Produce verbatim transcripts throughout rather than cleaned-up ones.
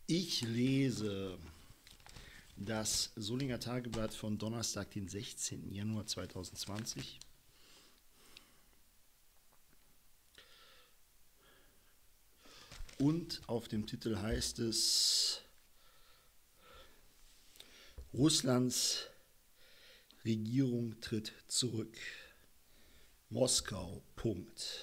Ich lese das Solinger Tageblatt von Donnerstag, den sechzehnten Januar zweitausendzwanzig. Und auf dem Titel heißt es: Russlands Regierung tritt zurück. Moskau. Punkt.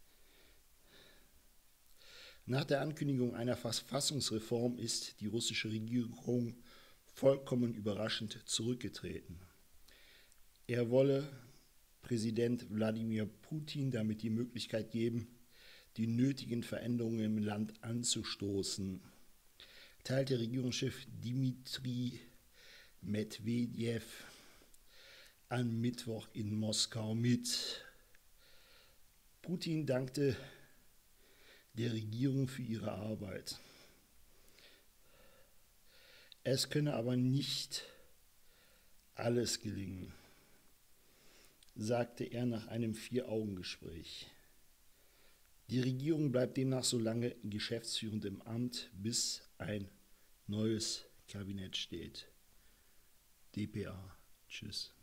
Nach der Ankündigung einer Verfassungsreform ist die russische Regierung vollkommen überraschend zurückgetreten. Er wolle Präsident Wladimir Putin damit die Möglichkeit geben, die nötigen Veränderungen im Land anzustoßen, teilte Regierungschef Dmitri Medwedew am Mittwoch in Moskau mit. Putin dankte der Regierung für ihre Arbeit. Es könne aber nicht alles gelingen, sagte er nach einem Vier-Augen-Gespräch. Die Regierung bleibt demnach so lange geschäftsführend im Amt, bis ein neues Kabinett steht. D P A. Tschüss.